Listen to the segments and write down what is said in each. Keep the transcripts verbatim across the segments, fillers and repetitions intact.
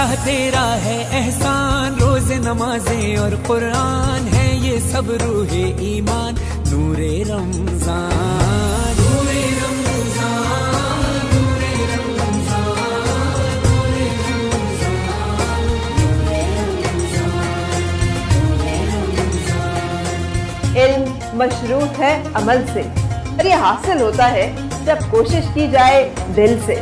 अल्लाह तेरा है एहसान, रोज़े नमाजें और कुरान है ये सब रूहे ईमान, नूरे रमजान नूरे रमजान नूरे रमजान नूरे रमजान नूरे रमजान। इल्म मशरूत है अमल से, और ये हासिल होता है जब कोशिश की जाए दिल से।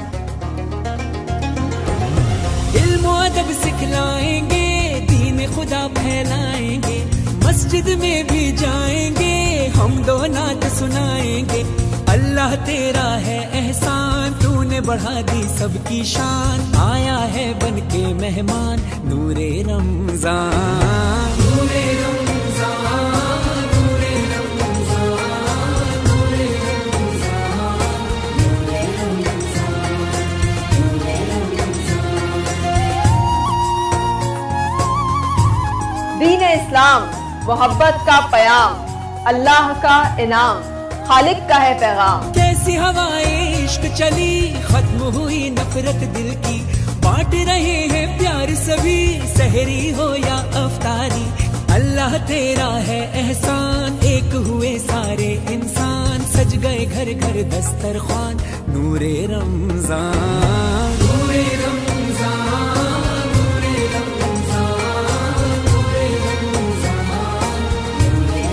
इल्म अदब सिखलाएंगे, दीन खुदा फैलाएंगे, मस्जिद में भी जाएंगे, हम दो नात सुनाएंगे। अल्लाह तेरा है एहसान, तूने बढ़ा दी सबकी शान, आया है बन के मेहमान, नूरे रमजान नूरे रमजान नूरे रमजान नूरे रमजान नूरे रमजान नूरे रमजान। दीन इस्लाम मोहब्बत का पयाम, अल्लाह का इनाम, खालिक का है पैगाम। कैसी हवाएं इश्क चली, खत्म हुई नफरत दिल की, बांट रहे हैं प्यार सभी, सहरी हो या अफ्तारी। अल्लाह तेरा है एहसान, एक हुए सारे इंसान, सज गए घर घर दस्तरखान, नूरे रमजान नूरे रमजान नूरे रमजान नूरे रमजान नूरे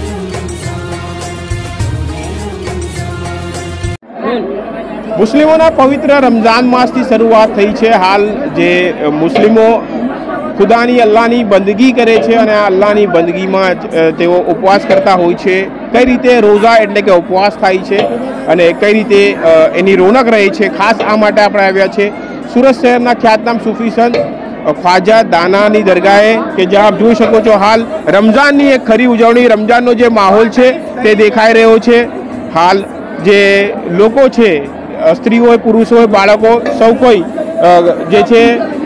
रमजान। मुस्लिमोना पवित्र रमजान मासथी शरूआत थई छे। हाल जे मुस्लिमो खुदानी अल्लाहनी बंदगी करे छे અને આ અલ્લાહની બંદગીમાં તેઓ ઉપવાસ કરતા હોય છે। કઈ રીતે રોઝા એટલે કે ઉપવાસ થાય છે અને કઈ રીતે એની રોનક રહે છે, ખાસ આ માટે આપણે આવ્યા છે સુરત શહેરના ખ્યાતનામ સૂફી સંત ખ્વાજા દાનાની દરગાહે કે જ્યાં આપ જોઈ શકો છો હાલ રમઝાનની એક ખરી ઉજવણી, રમઝાનનો જે માહોલ છે તે દેખાઈ રહ્યો છે। હાલ જે લોકો છે, સ્ત્રી હોય, પુરુષ હોય, બાળકો, સૌ કોઈ જે છે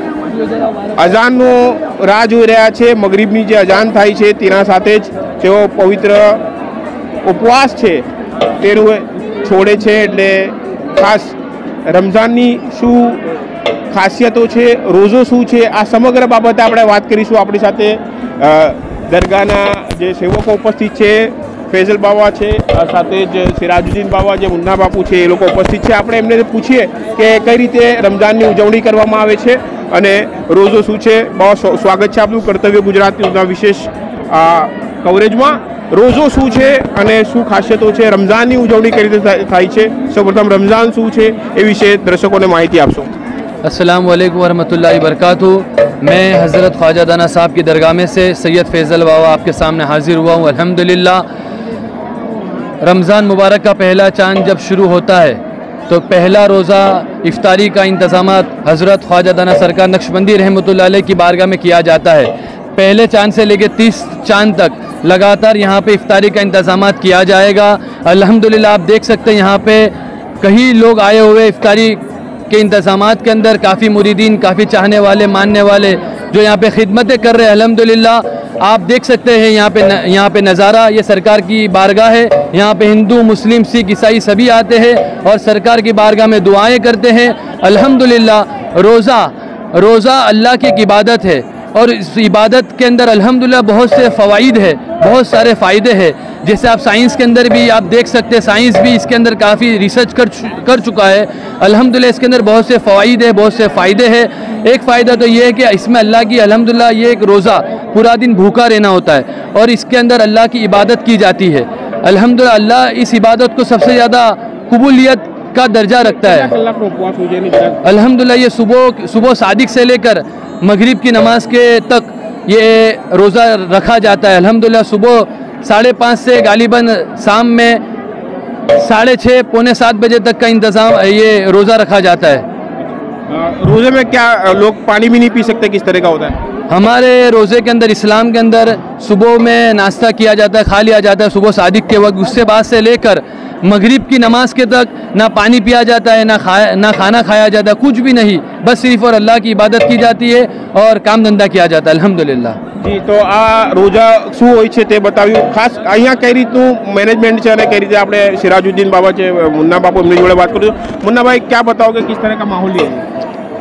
અજાનનો રાહ જોઈ રહ્યા છે। મગરીબની જે અજાન થાય છે તેના સાથે જ તેઓ પવિત્ર ઉપવાસ છે તે છોડે છે। એટલે ખાસ રમઝાનની શું ખાસિયતો છે, રોઝો શું છે, આ સમગ્ર બાબતે આપણે વાત કરીશું। આપણી સાથે દરગાહના જે સેવકો ઉપસ્થિત છે, ફેઝલ બાવા છે, સાથે જ સિરાજુદ્દીન બાવા જે મુન્ના બાપુ છે એ લોકો ઉપસ્થિત છે। આપણે એમને પૂછીએ કે કઈ રીતે રમઝાનની ઉજવણી કરવામાં આવે છે અને રોઝો શું છે। બહુ સ્વાગત છે આપનું કર્તવ્ય ગુજરાતના વિશેષ આ કવરેજમાં। રોઝો શું છે અને શું ખાસિયતો છે, રમઝાનની ઉજવણી કઈ રીતે થાય છે, સૌપ્રથમ રમઝાન શું છે એ વિશે દર્શકોને માહિતી આપશો। अस्सलाम वालेकुम वरहमतुल्लाहि वबरकातुहू। मैं हज़रत ख्वाजा दाना साहब की दरगाह में से सैयद फैज़ल बावा आपके सामने हाजिर हुआ हूँ। अल्हम्दुलिल्लाह, रमज़ान मुबारक का पहला चांद जब शुरू होता है तो पहला रोज़ा इफ्तारी का इंतज़ामात हज़रत ख्वाजा दाना सरकार नक्शबंदी रहमतुल्लाह अलैह की बारगाह में किया जाता है। पहले चांद से लेकर तीस चांद तक लगातार यहाँ पे इफ्तारी का इंतज़ामात किया जाएगा। अल्हम्दुलिल्लाह, आप देख सकते हैं यहाँ पे कई लोग आए हुए इफ्तारी के इंतज़ामात के अंदर, काफ़ी मुरीदीन, काफ़ी चाहने वाले, मानने वाले जो यहाँ पे खिदमतें कर रहे हैं। अल्हम्दुलिल्लाह आप देख सकते हैं यहाँ पे यहाँ पे नज़ारा, ये सरकार की बारगाह है। यहाँ पे हिंदू, मुस्लिम, सिख, ईसाई सभी आते हैं और सरकार की बारगाह में दुआएं करते हैं। अल्हम्दुलिल्लाह रोज़ा रोज़ा अल्लाह की एक इबादत है और इस इबादत के अंदर अल्हम्दुलिल्लाह बहुत से फ़वाइद है, बहुत सारे फ़ायदे हैं। जैसे आप साइंस के अंदर भी आप देख सकते हैं, साइंस भी इसके अंदर काफ़ी रिसर्च कर कर चुका है। अल्हम्दुलिल्लाह इसके अंदर बहुत से फ़वाइद है, बहुत से फ़ायदे हैं। एक फ़ायदा तो ये है कि इसमें अल्लाह की अल्हम्दुलिल्लाह ये एक रोज़ा पूरा दिन भूखा रहना होता है और इसके अंदर अल्लाह की इबादत की जाती है। अल्हम्दुलिल्लाह अल्लाह इस इबादत को सबसे ज़्यादा कबूलियत का दर्जा रखता है। अल्हम्दुलिल्लाह ये सुबह सुबह सादिक से लेकर मगरिब की नमाज के तक ये रोज़ा रखा जाता है। अल्हम्दुलिल्लाह सुबह साढ़े पाँच से गालिबन शाम में साढ़े छः पौने सात बजे तक का इंतज़ाम ये रोज़ा रखा जाता है। रोज़े में क्या लोग पानी भी नहीं पी सकते, किस तरह का होता है? हमारे रोज़े के अंदर, इस्लाम के अंदर सुबह में नाश्ता किया जाता है, खा लिया जाता है सुबह सादिक के वक्त। उससे बाद से लेकर मगरिब की नमाज के तक ना पानी पिया जाता है, ना खाया ना खाना खाया जाता है, कुछ भी नहीं, बस सिर्फ और अल्लाह की इबादत की जाती है और काम धंधा किया जाता है। अल्हम्दुलिल्लाह जी। तो आ रोजा શું હોય છે તે બતાવ્યું। ખાસ અહીંયા કઈ રીતનું મેનેજમેન્ટ છે અને કઈ રીતે આપણે સિરાજુદ્દીન બાબા છે, મુન્ના બાપુ, એમની જોડે વાત કરીશું। મુન્ના ભાઈ, क्या बताओगे, किस तरह का माहौल है?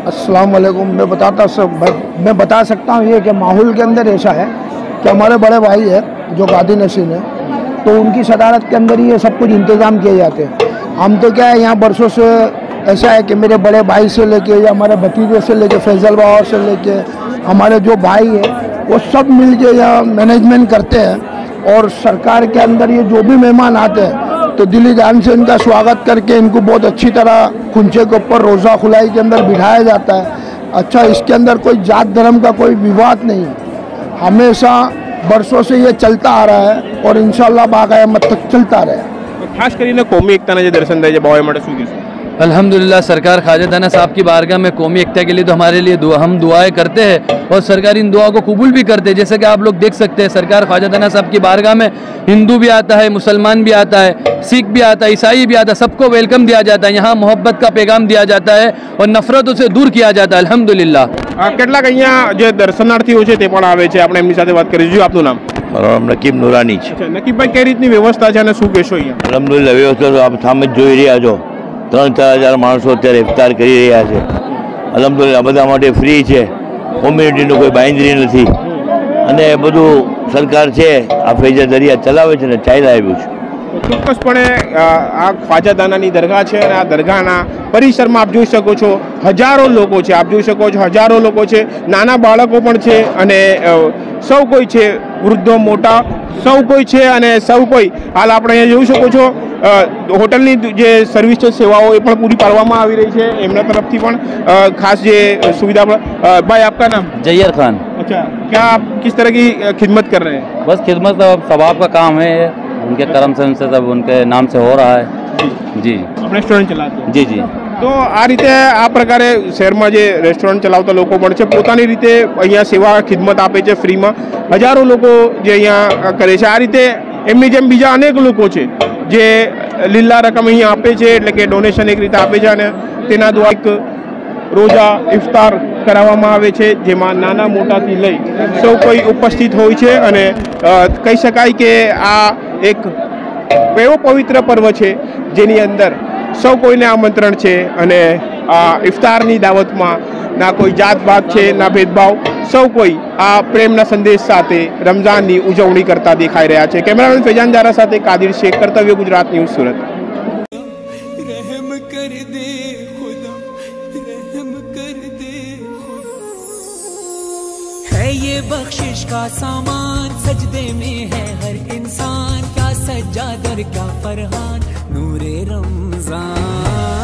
अस्सलाम वालेकुम। मैं बताता सब मैं बता सकता हूँ ये कि माहौल के अंदर ऐसा है कि हमारे बड़े भाई है जो गादी नसीन है, तो उनकी सदारत के अंदर ही ये सब कुछ इंतज़ाम किए जाते हैं। हम तो क्या है यहाँ बरसों से ऐसा है कि मेरे बड़े भाई से लेके या हमारे भतीजे से लेके फैजल बाबा से लेके हमारे जो भाई है वो सब मिल के यहाँ मैनेजमेंट करते हैं। और सरकार के अंदर ये जो भी मेहमान आते हैं तो दिली जान से इनका स्वागत करके इनको बहुत अच्छी तरह खुंचे के ऊपर रोज़ा खुलाई के अंदर बिठाया जाता है। अच्छा, इसके अंदर कोई जात धर्म का कोई विवाद नहीं है, हमेशा बरसों से ये चलता आ रहा है और इंशाल्लाह बाक़यामत तक चलता रहेगा। खास કરીને કોમી એકતાના જે દર્શન થાય છે ભાઈ માટે શું કહેશો? अल्हम्दुलिल्लाह सरकार ख्वाजा दाना साहब की बारगाह में कौमी एकता के लिए तो हमारे लिए दुआ हम दुआएं करते हैं और सरकार इन दुआ को कबूल भी करते हैं। जैसे कि आप लोग देख सकते हैं सरकार ख्वाजा दाना साहब की बारगाह में हिंदू भी आता है, मुसलमान भी आता है, सिख भी आता है, ईसाई भी आता है, सबको वेलकम दिया जाता है। यहाँ मोहब्बत का पैगाम दिया जाता है और नफरतों से दूर किया जाता है अल्हम्दुलिल्लाह। કેટલાક અહીંયા જે દર્શનાર્થીઓ છે તે પણ આવે છે, આપણે એમની સાથે વાત કરીશું। આપનું નામ? મારું નામ નકીબ નુરાની છે। અચ્છા નકીબભાઈ, કઈ રીતની વ્યવસ્થા છે અને શું કહેશો અહીંયા? અલ્હમ્દુલિલ્લાહ વ્યવસ્થા તો આપ સામે જ જોઈ રહ્યા છો, ત્રણ ચાર હજાર માણસો અત્યારે ઇફતાર કરી રહ્યા છે। અલ્હમ્દુલિલ્લાહ બધા માટે ફ્રી છે, કોમ્યુનિટીનું કોઈ બાંયધરી નથી અને બધું સરકાર છે આ ફૈઝા દરિયા ચલાવે છે ને ચાલ્યા આવ્યું છે। ચોક્કસપણે આ ખ્વાજા દાનાની દરગાહ છે અને આ દરગાહના પરિસરમાં આપ જોઈ શકો છો હજારો લોકો છે, આપ જોઈ શકો છો હજારો લોકો છે, નાના બાળકો પણ છે અને સૌ કોઈ છે, વૃદ્ધો મોટા સૌ કોઈ છે અને સૌ કોઈ હાલ આપણે અહીંયા જોઈ શકો છો હોટલની જે સર્વિસ છે સેવાઓ એ પણ પૂરી પાડવામાં આવી રહી છે એમના તરફથી પણ ખાસ જે સુવિધા। भाई आपका नाम? जय्यर खान। अच्छा, क्या आप किस तरह की खिदमत कर रहे हैं? बस खिदमत सवाब का काम है, उनके करम से उनसे सब उनके नाम से हो रहा है जी। आप रेस्टोरेंट चलाते हैं? जी जी। તો આ રીતે આ પ્રકારે શહેરમાં જે રેસ્ટોરન્ટ ચલાવતા લોકો પણ છે પોતાની રીતે અહીંયા સેવા ખિદમત આપે છે ફ્રીમાં। હજારો લોકો જે અહીંયા કરે છે। આ રીતે એમની જેમ બીજા અનેક લોકો છે જે લીલા રકમ અહીંયા આપે છે, એટલે કે ડોનેશન એક રીતે આપે છે અને તેના દ્વારા એક રોજા ઇફતાર કરાવવામાં આવે છે જેમાં નાના મોટાથી લઈ સૌ કોઈ ઉપસ્થિત હોય છે અને કહી શકાય કે આ એક એવો પવિત્ર પર્વ છે જેની અંદર સૌ કોઈને આમંત્રણ છે અને આ ઇફતારની દાવતમાં ના કોઈ જાત બાત છે ના ભેદભાવ, સૌ કોઈ આ પ્રેમના સંદેશ સાથે રમઝાનની ઉજવણી કરતા દેખાઈ રહ્યા છે। કેમેરામેન ફેજાન જારા સાથે કાદિર શેખ, કર્તવ્ય ગુજરાત ન્યૂઝ, સુરત। रहम कर दे खुदा, रहम कर दे खुदा। है ये बख्शिश का सामान, सजदे में है हर इंसान, क्या सज्जाद और क्या फरहान, नूरे रमजान।